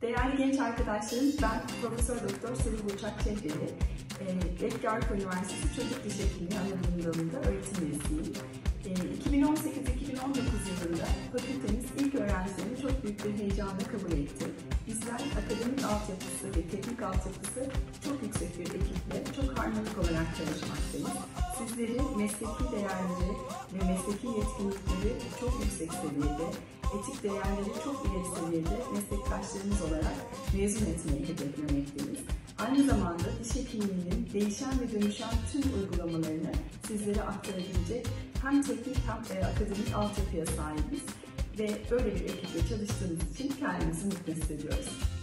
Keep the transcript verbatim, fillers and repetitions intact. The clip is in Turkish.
Değerli genç arkadaşlarım, ben Profesör Doktor Sırrı Burçak Çehreli, Efkarköy Üniversitesi Çocuk Diş Hekimliği Anadolu Dalı'nda öğretim üyesiyim. iki bin on sekiz iki bin on dokuz yılında fakültemiz ilk öğrencilerini çok büyük bir heyecanla kabul etti. Bizler akademik altyapısı ve teknik altyapısı çok yüksek bir ekiple çok harmonik olarak çalışmaktayız. Sizleri mesleki değerleri ve mesleki yetkinlikleri çok yüksek seviyede, etik değerleri çok ileri seviyede meslektaşlarımız olarak mezun etmeyi hedeflemekteyiz. Aynı zamanda diş hekimliğinin değişen ve dönüşen tüm uygulamalarını sizlere aktarabilecek hem teknik hem e, akademik altyapıya sahibiz ve böyle bir ekiple çalıştığımız için kendimizi mutlu hissediyoruz.